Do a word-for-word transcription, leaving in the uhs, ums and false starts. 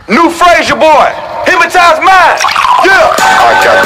New Frazier boy, hypnotize mine. Yeah. I got